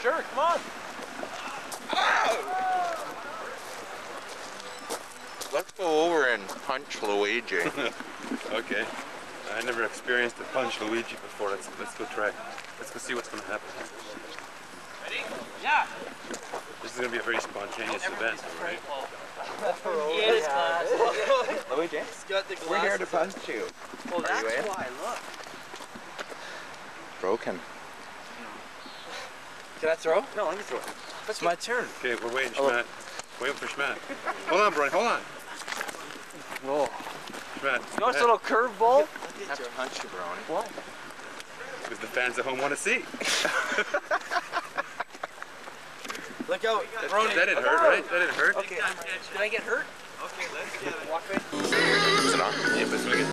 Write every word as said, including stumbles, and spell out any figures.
Sure, come on. Oh! Let's go over and punch Luigi. Okay. I never experienced a punch Luigi before. Let's let's go try. Let's go see what's going to happen. Ready? Yeah. This is going to be a very spontaneous event, right? He is Luigi, we're here to punch you. Well, that's you in? why, look. Broken. Can I throw? No, let me throw it. It's my turn. Okay, we're waiting, Oh. Schmatt. Waiting for Schmatt. Hold on, Brian, hold on. Whoa. Schmatt. Nice little curveball. I have to punch you, Brony. What? Because the fans at home want to see. Look out, Brony. That didn't hurt, right? That didn't hurt. Okay. Did I get hurt? Okay, let's get it. Walk in. Is it on? Yeah, but swing it.